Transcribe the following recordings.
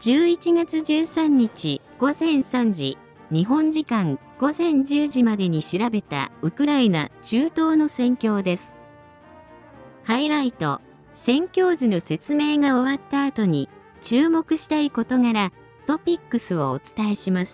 11月13日午前3時、日本時間午前10時までに調べたウクライナ中東の戦況です。ハイライト、戦況図の説明が終わった後に注目したい事柄、トピックスをお伝えします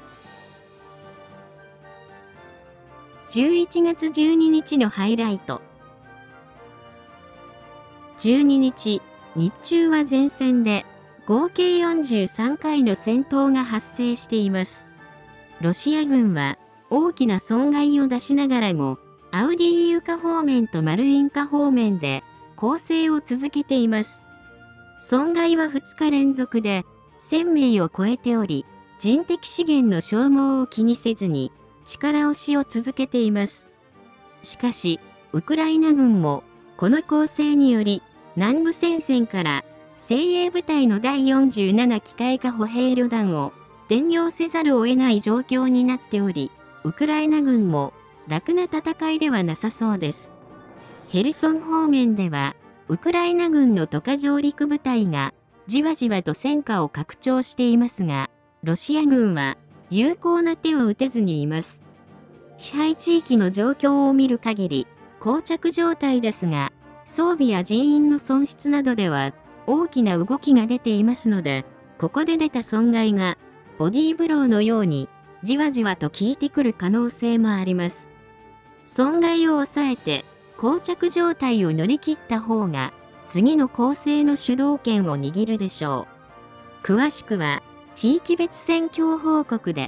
。11月12日のハイライト。12日、日中は前線で合計43回の戦闘が発生しています。ロシア軍は大きな損害を出しながらも、アウディーイウカ方面とマルインカ方面で攻勢を続けています。損害は2日連続で1000名を超えており、人的資源の消耗を気にせずに力押しを続けています。しかし、ウクライナ軍もこの攻勢により南部戦線から精鋭部隊の第47機械化歩兵旅団を転用せざるを得ない状況になっており、ウクライナ軍も楽な戦いではなさそうです。ヘルソン方面では、ウクライナ軍の渡河上陸部隊がじわじわと戦果を拡張していますが、ロシア軍は有効な手を打てずにいます。支配地域の状況を見る限り、膠着状態ですが、装備や人員の損失などでは大きな動きが出ていますので、ここで出た損害がボディーブローのようにじわじわと効いてくる可能性もあります。損害を抑えて膠着状態を乗り切った方が次の攻勢の主導権を握るでしょう。詳しくは地域別戦況報告で。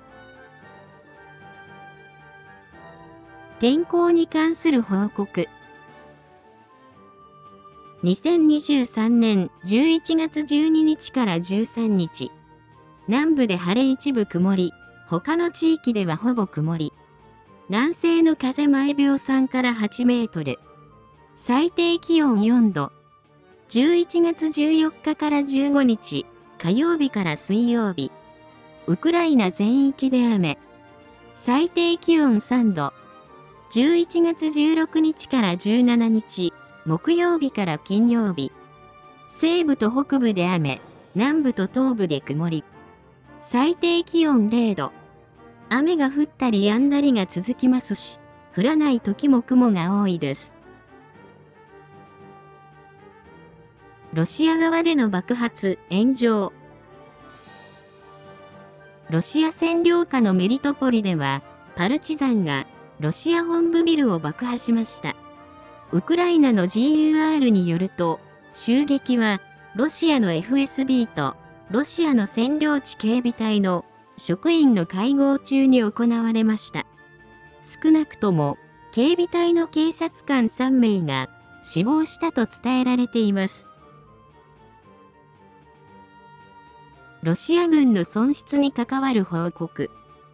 天候に関する報告。2023年11月12日から13日。南部で晴れ一部曇り、他の地域ではほぼ曇り。南西の風毎秒3から8メートル。最低気温4度。11月14日から15日、火曜日から水曜日。ウクライナ全域で雨。最低気温3度。11月16日から17日、木曜日から金曜日。西部と北部で雨、南部と東部で曇り。最低気温0度。雨が降ったり止んだりが続きますし、降らない時も雲が多いです。ロシア側での爆発、炎上。ロシア占領下のメリトポリでは、パルチザンがロシア本部ビルを爆破しました。ウクライナの GUR によると、襲撃はロシアの FSB とロシアの占領地警備隊の職員の会合中に行われました。少なくとも警備隊の警察官3名が死亡したと伝えられています。ロシア軍の損失に関わる報告。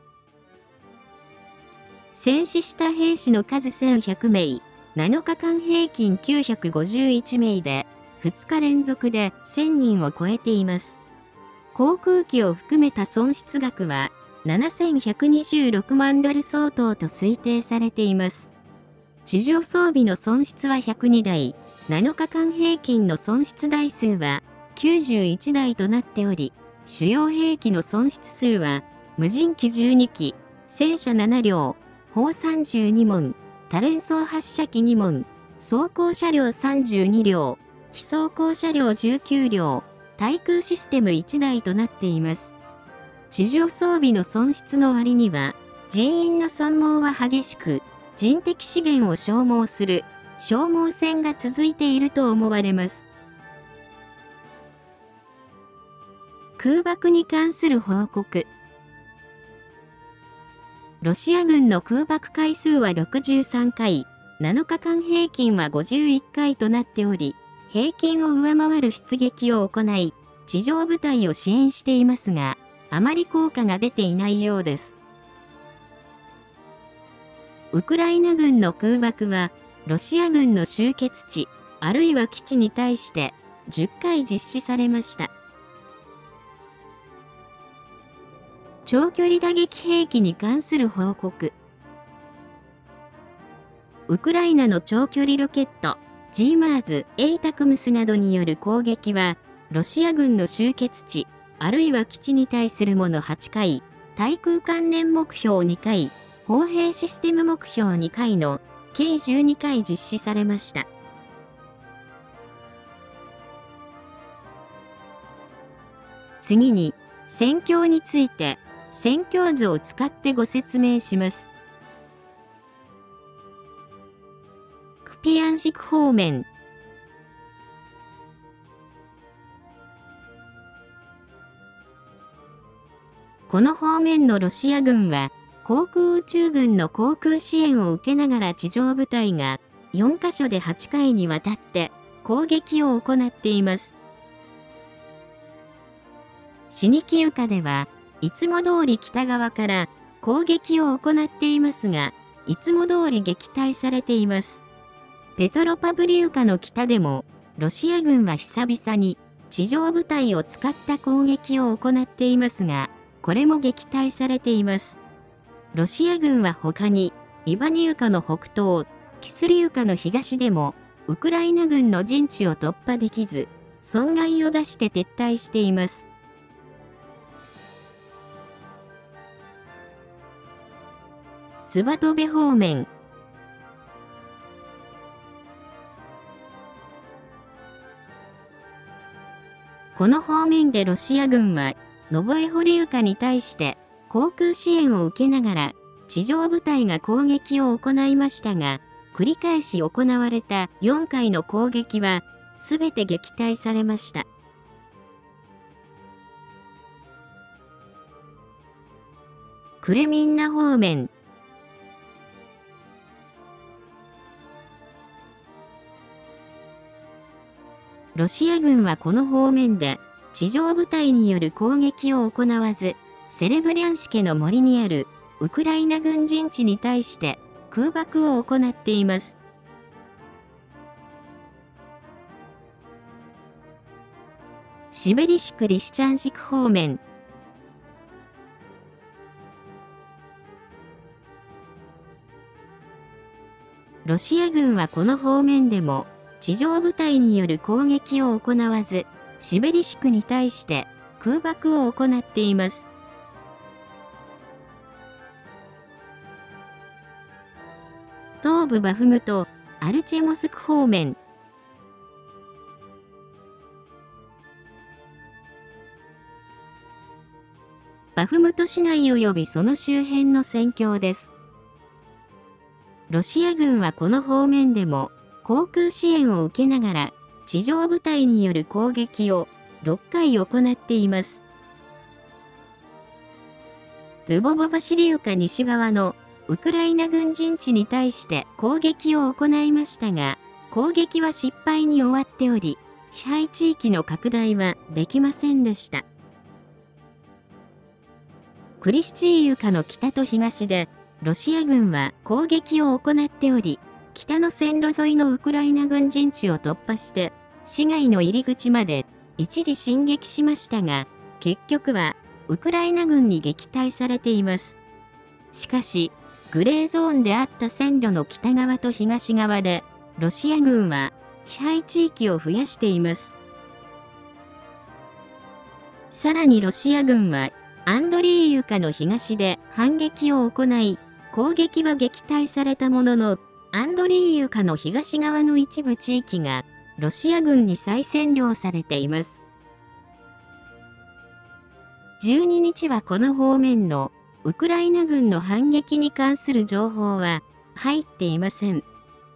戦死した兵士の数1100名、7日間平均951名で、2日連続で1000人を超えています。航空機を含めた損失額は7126万ドル相当と推定されています。地上装備の損失は102台、7日間平均の損失台数は91台となっており、主要兵器の損失数は無人機12機、戦車7両、砲32門、多連装発射機2門、装甲車両32両、非装甲車両19両、対空システム1台となっています。地上装備の損失の割には、人員の損耗は激しく、人的資源を消耗する消耗戦が続いていると思われます。空爆に関する報告。ロシア軍の空爆回数は63回、7日間平均は51回となっており、平均を上回る出撃を行い、地上部隊を支援していますが、あまり効果が出ていないようです。ウクライナ軍の空爆は、ロシア軍の集結地、あるいは基地に対して10回実施されました。長距離打撃兵器に関する報告。ウクライナの長距離ロケット、ジーマーズ、エイタクムスなどによる攻撃は、ロシア軍の集結地、 あるいは基地に対するもの8回、対空関連目標2回、砲兵システム目標2回の計12回実施されました。次に、戦況について、戦況図を使ってご説明します。クピヤンシク方面。この方面のロシア軍は、航空宇宙軍の航空支援を受けながら地上部隊が4カ所で8回にわたって攻撃を行っています。シニキウカではいつも通り北側から攻撃を行っていますが、いつも通り撃退されています。ペトロパブリウカの北でも、ロシア軍は久々に地上部隊を使った攻撃を行っていますが、これも撃退されています。ロシア軍は他に、イバニウカの北東、キスリウカの東でも、ウクライナ軍の陣地を突破できず、損害を出して撤退しています。スバトベ方面。この方面でロシア軍は、ノボエホリウカに対して航空支援を受けながら地上部隊が攻撃を行いましたが、繰り返し行われた4回の攻撃はすべて撃退されました。クレミンナ方面。ロシア軍はこの方面で地上部隊による攻撃を行わず、セレブリャンシケの森にあるウクライナ軍陣地に対して空爆を行っています。シベリシク・リシチャンシク方面。ロシア軍はこの方面でも地上部隊による攻撃を行わず、シベリシクに対して空爆を行っています。東部バフムト、アルチェモスク方面。バフムト市内及びその周辺の戦況です。ロシア軍はこの方面でも航空支援を受けながら地上部隊による攻撃を6回行っています。ドゥボボバシリウカ西側のウクライナ軍陣地に対して攻撃を行いましたが、攻撃は失敗に終わっており、支配地域の拡大はできませんでした。クリシチーユカの北と東で、ロシア軍は攻撃を行っており、北の線路沿いのウクライナ軍陣地を突破して、市街の入り口まで一時進撃しましたが、結局はウクライナ軍に撃退されています。しかし、グレーゾーンであった線路の北側と東側で、ロシア軍は支配地域を増やしています。さらにロシア軍は、アンドリーユカの東で反撃を行い、攻撃は撃退されたものの、アンドリーユカの東側の一部地域がロシア軍に再占領されています。12日はこの方面のウクライナ軍の反撃に関する情報は入っていません。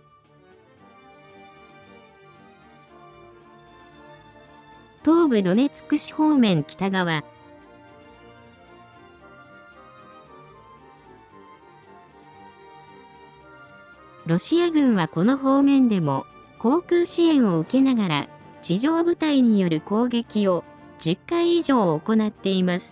東部ドネツク市方面北側。ロシア軍はこの方面でも航空支援を受けながら地上部隊による攻撃を10回以上行っています。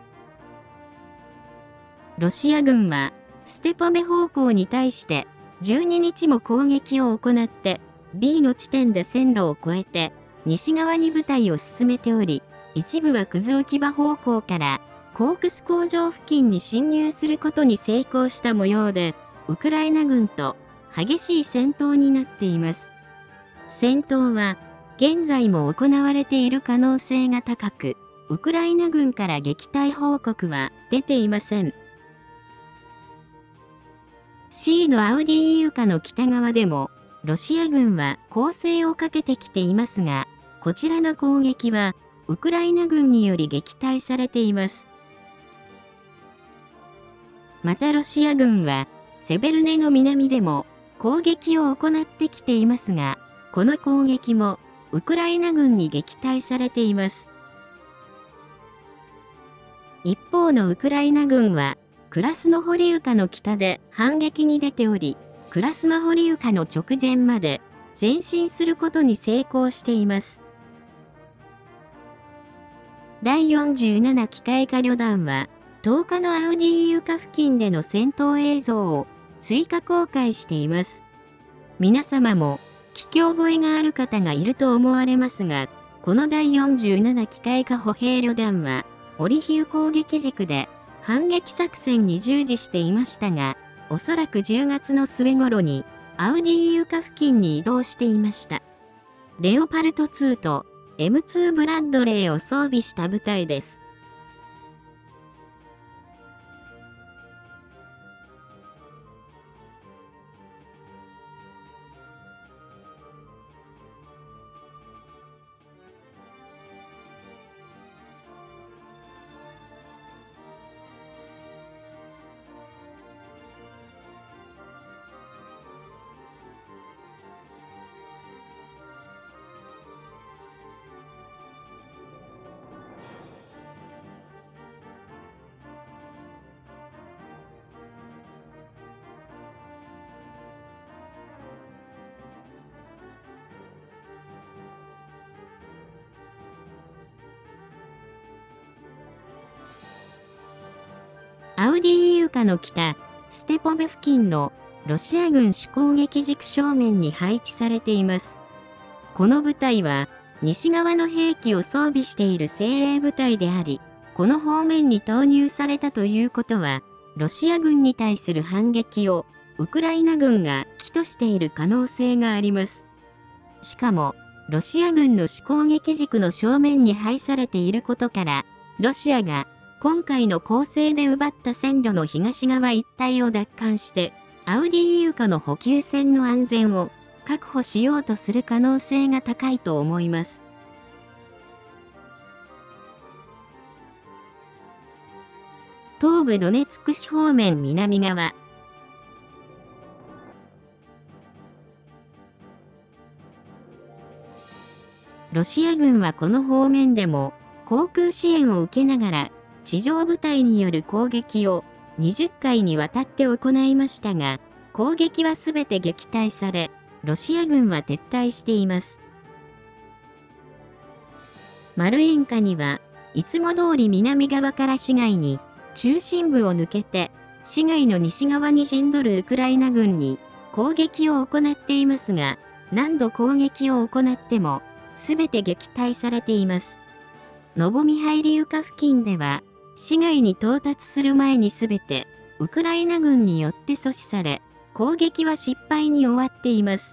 ロシア軍はステポメ方向に対して12日も攻撃を行って B の地点で線路を越えて西側に部隊を進めており、一部はクズ置き場方向からコークス工場付近に侵入することに成功した模様で、ウクライナ軍と激しい戦闘になっています。戦闘は現在も行われている可能性が高く、 ウクライナ軍から撃退報告は出ていません。C のアウディーイウカの北側でも、ロシア軍は攻勢をかけてきていますが、こちらの攻撃は、ウクライナ軍により撃退されています。またロシア軍は、セベルネの南でも攻撃を行ってきていますが、この攻撃もウクライナ軍に撃退されています。一方のウクライナ軍は、クラスノホリウカの北で反撃に出ており、クラスノホリウカの直前まで前進することに成功しています。第47機械化旅団は、10日のアウディーイウカ付近での戦闘映像を追加公開しています。皆様も聞き覚えがある方がいると思われますが、この第47機械化歩兵旅団は、オリヒウ攻撃軸で反撃作戦に従事していましたが、おそらく10月の末頃にアウディーイウカ付近に移動していました。レオパルト2と M2 ブラッドレーを装備した部隊です。アウディーイウカの北、ステポベ付近のロシア軍主攻撃軸正面に配置されています。この部隊は、西側の兵器を装備している精鋭部隊であり、この方面に投入されたということは、ロシア軍に対する反撃をウクライナ軍が企図している可能性があります。しかも、ロシア軍の主攻撃軸の正面に配されていることから、ロシアが今回の攻勢で奪った線路の東側一帯を奪還して、アウディーイウカの補給線の安全を確保しようとする可能性が高いと思います。東部ドネツク市方面南側。ロシア軍はこの方面でも航空支援を受けながら地上部隊による攻撃を20回にわたって行いましたが、攻撃はすべて撃退され、ロシア軍は撤退しています。マルインカにはいつも通り南側から市街に中心部を抜けて市街の西側に陣取るウクライナ軍に攻撃を行っていますが、何度攻撃を行ってもすべて撃退されています。ノボミハイリウカ付近では市街に到達する前にすべてウクライナ軍によって阻止され、攻撃は失敗に終わっています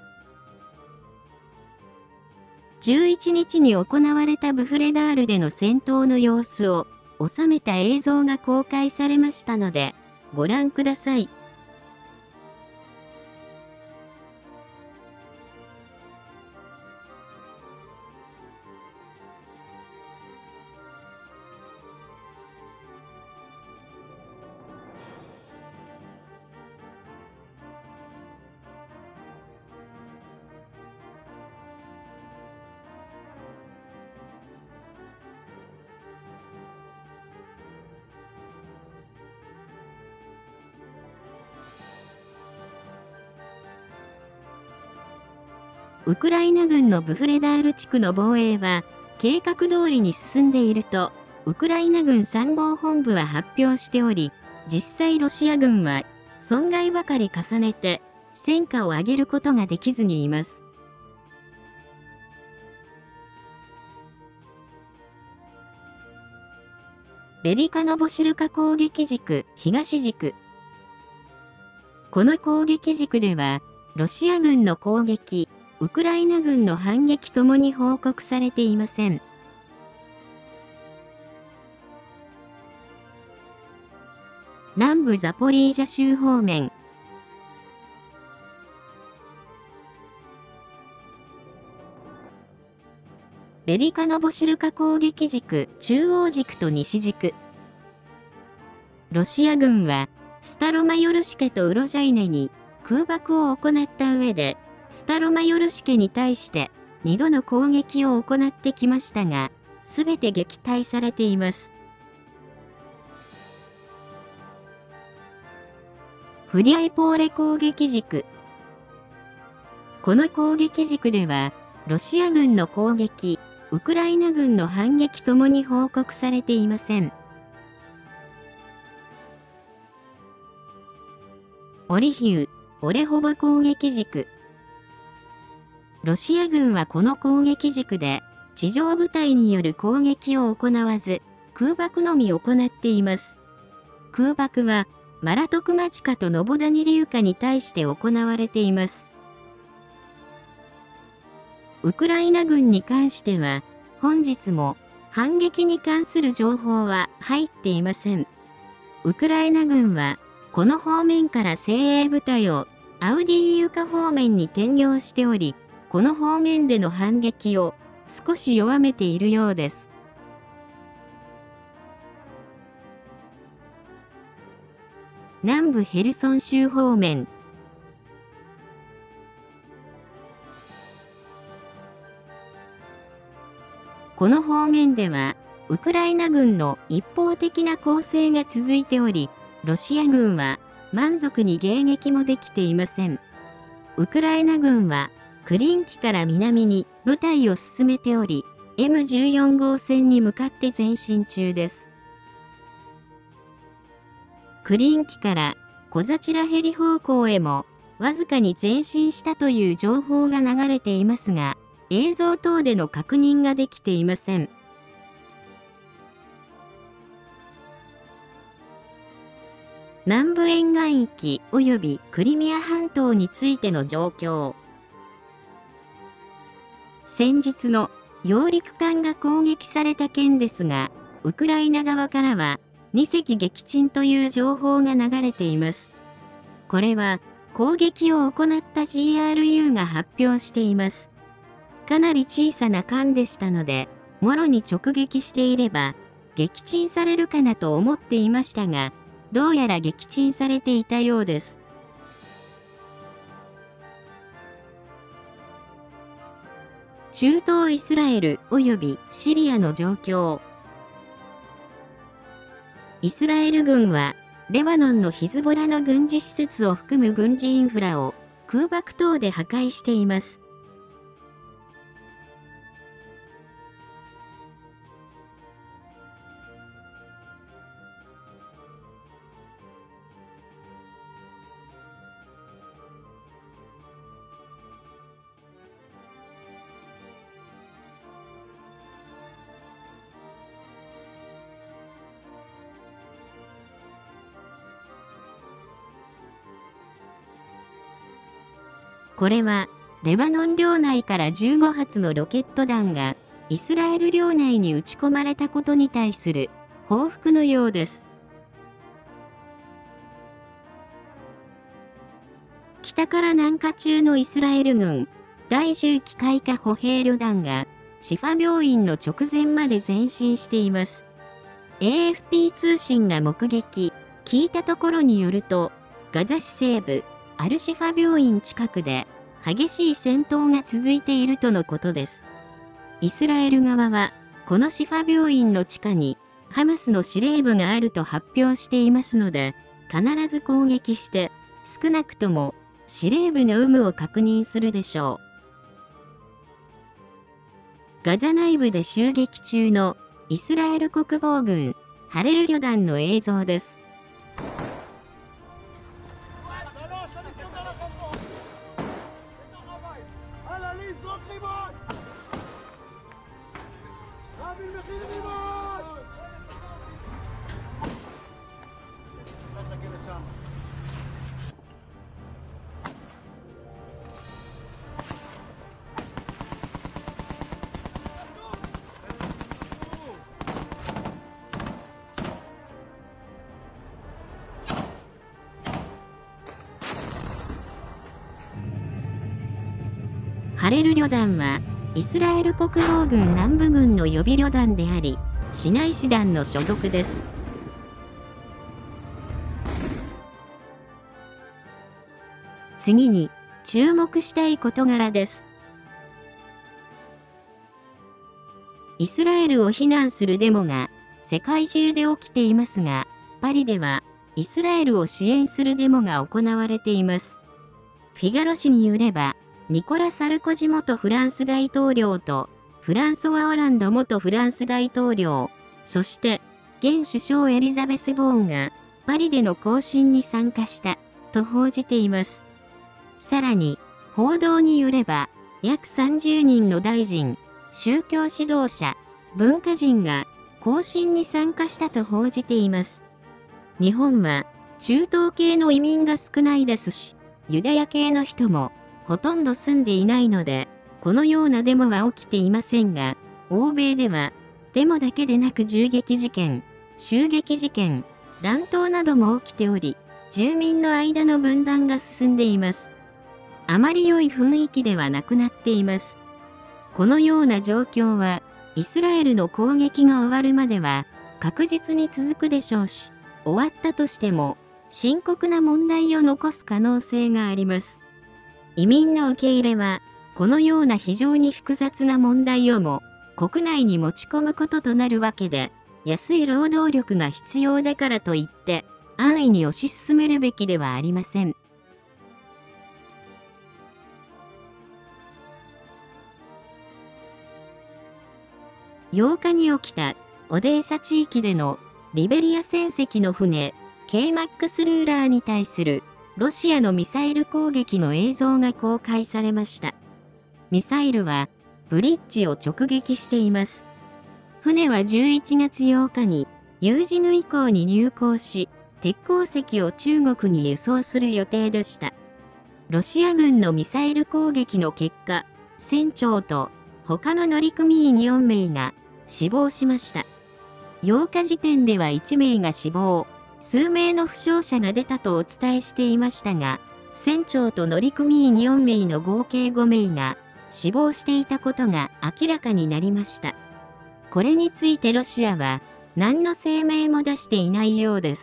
。11日に行われたブフレダールでの戦闘の様子を収めた映像が公開されましたので、ご覧ください。ウクライナ軍のブフレダール地区の防衛は計画通りに進んでいるとウクライナ軍参謀本部は発表しており、実際ロシア軍は損害ばかり重ねて戦果を上げることができずにいます。ベリカノボシルカ攻撃軸東軸。この攻撃軸ではロシア軍の攻撃、ウクライナ軍の反撃ともに報告されていません。 南部ザポリージャ州方面。ベリカノボシルカ攻撃軸、中央軸と西軸。ロシア軍は、スタロマヨルシケとウロジャイネに空爆を行った上で、スタロマヨルシケに対して2度の攻撃を行ってきましたが、すべて撃退されています。フリアイポーレ攻撃軸。この攻撃軸では、ロシア軍の攻撃、ウクライナ軍の反撃ともに報告されていません。オリヒウ、オレホボ攻撃軸。ロシア軍はこの攻撃軸で、地上部隊による攻撃を行わず、空爆のみ行っています。空爆は、マラトクマチカとノボダニリウカに対して行われています。ウクライナ軍に関しては、本日も反撃に関する情報は入っていません。ウクライナ軍は、この方面から精鋭部隊をアウディーイウカ方面に転用しており、この方面での反撃を少し弱めているようです。南部ヘルソン州方面。この方面では、ウクライナ軍の一方的な攻勢が続いており、ロシア軍は満足に迎撃もできていません。ウクライナ軍は、クリンキから南に部隊を進めており、M14 号線に向かって前進中です。クリンキからコザチラヘリ方向へも、わずかに前進したという情報が流れていますが、映像等での確認ができていません。南部沿岸域及びクリミア半島についての状況。先日の揚陸艦が攻撃された件ですが、ウクライナ側からは2隻撃沈という情報が流れています。これは攻撃を行った GRU が発表しています。かなり小さな艦でしたので、もろに直撃していれば、撃沈されるかなと思っていましたが、どうやら撃沈されていたようです。中東イスラエル及びシリアの状況。イスラエル軍は、レバノンのヒズボラの軍事施設を含む軍事インフラを空爆等で破壊しています。これは、レバノン領内から15発のロケット弾が、イスラエル領内に撃ち込まれたことに対する報復のようです。北から南下中のイスラエル軍、第10機械化歩兵旅団が、シファ病院の直前まで前進しています。AFP 通信が目撃、聞いたところによると、ガザ市西部、アルシファ病院近くで激しい戦闘が続いているとのことです。イスラエル側は、このシファ病院の地下にハマスの司令部があると発表していますので、必ず攻撃して、少なくとも司令部の有無を確認するでしょう。ガザ内部で襲撃中のイスラエル国防軍ハレル旅団の映像です。 ハレル旅団は、イスラエル国防軍南部軍の予備旅団であり、シナイ師団の所属です。次に、注目したい事柄です。イスラエルを非難するデモが世界中で起きていますが、パリではイスラエルを支援するデモが行われています。フィガロ紙によれば、ニコラ・サルコジ元フランス大統領とフランソワ・オランド元フランス大統領、そして現首相エリザベス・ボーンがパリでの行進に参加したと報じています。さらに、報道によれば、約30人の大臣、宗教指導者、文化人が行進に参加したと報じています。日本は中東系の移民が少ないですし、ユダヤ系の人もほとんど住んでいないので、このようなデモは起きていませんが、欧米ではデモだけでなく銃撃事件、襲撃事件、乱闘なども起きており、住民の間の分断が進んでいます。あまり良い雰囲気ではなくなっています。このような状況は、イスラエルの攻撃が終わるまでは確実に続くでしょうし、終わったとしても深刻な問題を残す可能性があります。移民の受け入れは、このような非常に複雑な問題をも国内に持ち込むこととなるわけで、安い労働力が必要だからといって、安易に推し進めるべきではありません。8日に起きたオデーサ地域でのリベリア船籍の船、ケイマックスルーラーに対するロシアのミサイル攻撃の映像が公開されました。ミサイルはブリッジを直撃しています。船は11月8日にユージヌイ港に入港し、鉄鉱石を中国に輸送する予定でした。ロシア軍のミサイル攻撃の結果、船長と他の乗組員4名が死亡しました。8日時点では1名が死亡、数名の負傷者が出たとお伝えしていましたが、船長と乗組員4名の合計5名が死亡していたことが明らかになりました。これについてロシアは何の声明も出していないようです。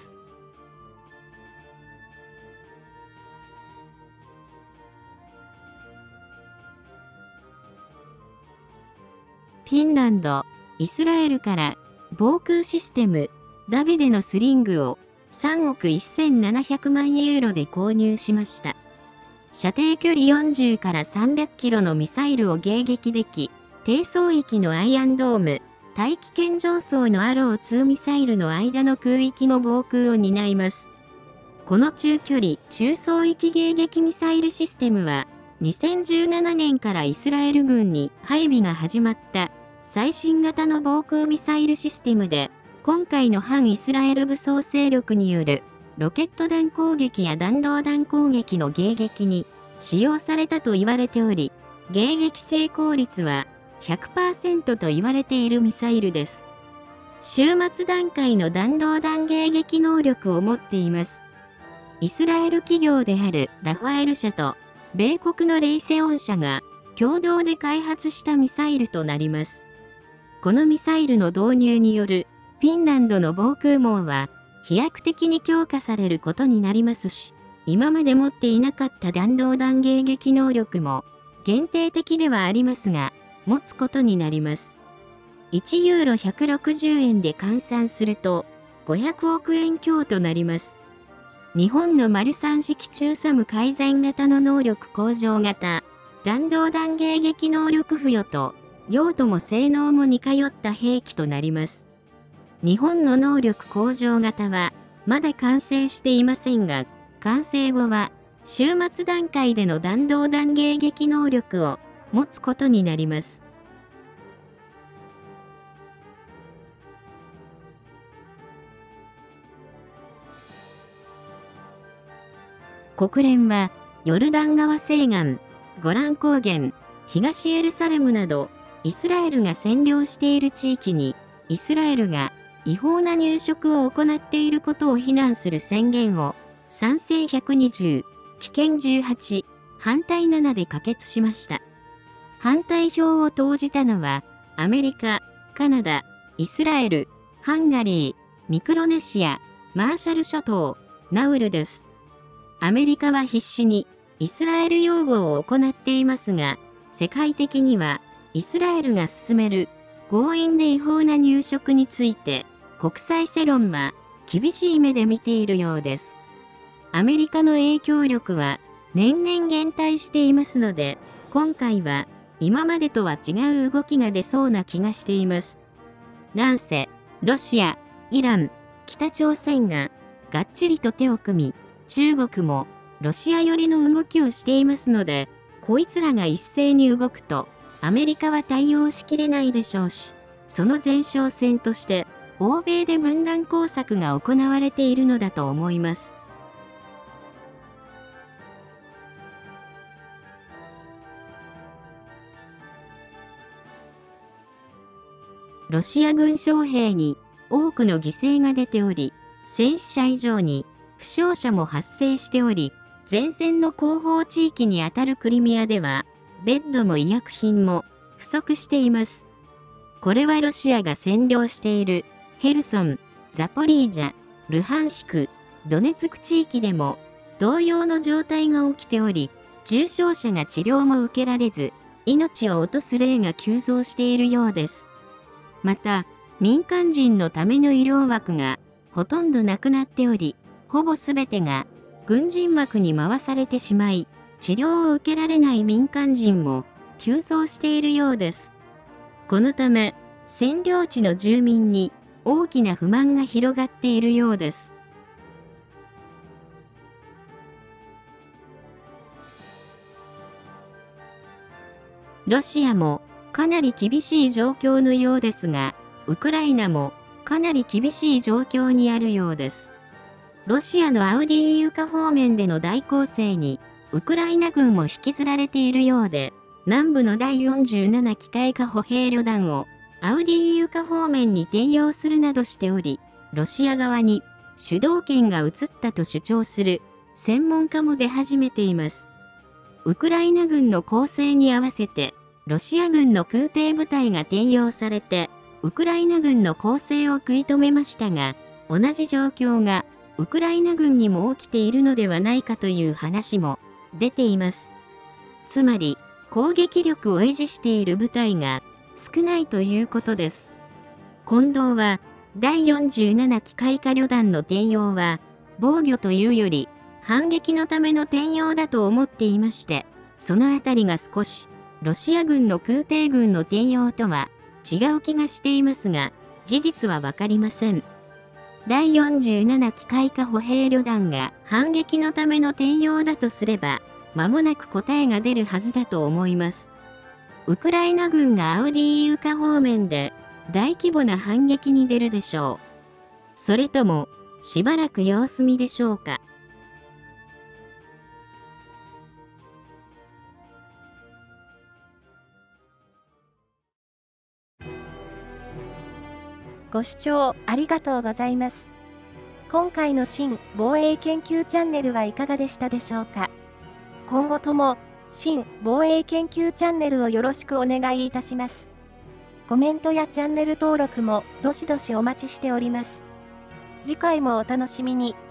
フィンランド、イスラエルから防空システムダビデのスリングを3億1700万ユーロで購入しました。射程距離40から300キロのミサイルを迎撃でき、低層域のアイアンドーム、大気圏上層のアロー2ミサイルの間の空域の防空を担います。この中距離、中層域迎撃ミサイルシステムは、2017年からイスラエル軍に配備が始まった最新型の防空ミサイルシステムで、今回の反イスラエル武装勢力によるロケット弾攻撃や弾道弾攻撃の迎撃に使用されたと言われており、迎撃成功率は 100% と言われているミサイルです。終末段階の弾道弾迎撃能力を持っています。イスラエル企業であるラファエル社と米国のレイセオン社が共同で開発したミサイルとなります。このミサイルの導入によるフィンランドの防空網は飛躍的に強化されることになりますし、今まで持っていなかった弾道弾迎撃能力も限定的ではありますが、持つことになります。1ユーロ160円で換算すると500億円強となります。日本のマル3式中サム改善型の能力向上型、弾道弾迎撃能力付与と、用途も性能も似通った兵器となります。日本の能力向上型は、まだ完成していませんが、完成後は、終末段階での弾道弾迎撃能力を持つことになります。国連は、ヨルダン川西岸、ゴラン高原、東エルサレムなど、イスラエルが占領している地域に、イスラエルが違法な入植を行っていることを非難する宣言を、賛成120、棄権18、反対7で可決しました。 反対票を投じたのは、アメリカ、カナダ、イスラエル、ハンガリー、ミクロネシア、マーシャル諸島、ナウルです。アメリカは必死にイスラエル擁護を行っていますが、世界的にはイスラエルが進める強引で違法な入植について、国際世論は厳しい目で見ているようです。アメリカの影響力は年々減退していますので、今回は今までとは違う動きが出そうな気がしています。なんせ、ロシア、イラン、北朝鮮ががっちりと手を組み、中国もロシア寄りの動きをしていますので、こいつらが一斉に動くと、アメリカは対応しきれないでしょうし、その前哨戦として、欧米で分断工作が行われているのだと思います。ロシア軍将兵に多くの犠牲が出ており、戦死者以上に負傷者も発生しており、前線の後方地域にあたるクリミアでは、ベッドも医薬品も不足しています。これはロシアが占領しているヘルソン、ザポリージャ、ルハンシク、ドネツク地域でも同様の状態が起きており、重傷者が治療も受けられず、命を落とす例が急増しているようです。また、民間人のための医療枠がほとんどなくなっており、ほぼすべてが軍人枠に回されてしまい、治療を受けられない民間人も急増しているようです。このため、占領地の住民に大きな不満が広がっているようです。ロシアもかなり厳しい状況のようですが、ウクライナもかなり厳しい状況にあるようです。ロシアのアウディーイウカ方面での大攻勢に、ウクライナ軍も引きずられているようで、南部の第47機械化歩兵旅団をアウディーイウカ方面に転用するなどしており、ロシア側に主導権が移ったと主張する専門家も出始めています。ウクライナ軍の攻勢に合わせて、ロシア軍の空挺部隊が転用されて、ウクライナ軍の攻勢を食い止めましたが、同じ状況がウクライナ軍にも起きているのではないかという話も出ています。つまり、攻撃力を維持している部隊が少ないということです。近藤は、第47機械化旅団の転用は、防御というより、反撃のための転用だと思っていまして、そのあたりが少し、ロシア軍の空挺軍の転用とは違う気がしていますが、事実はわかりません。第47機械化歩兵旅団が反撃のための転用だとすれば、間もなく答えが出るはずだと思います。ウクライナ軍がアウディーイウカ方面で大規模な反撃に出るでしょう。それとも、しばらく様子見でしょうか。 ご視聴ありがとうございます。今回の新防衛研究チャンネルはいかがでしたでしょうか。今後とも新防衛研究チャンネルをよろしくお願いいたします。コメントやチャンネル登録もどしどしお待ちしております。次回もお楽しみに。